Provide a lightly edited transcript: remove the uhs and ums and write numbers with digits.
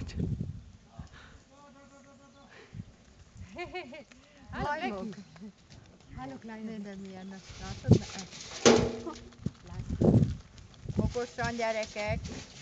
Hallok. Hallok lányok. De milyen nagy, látod? Okosan gyerekek.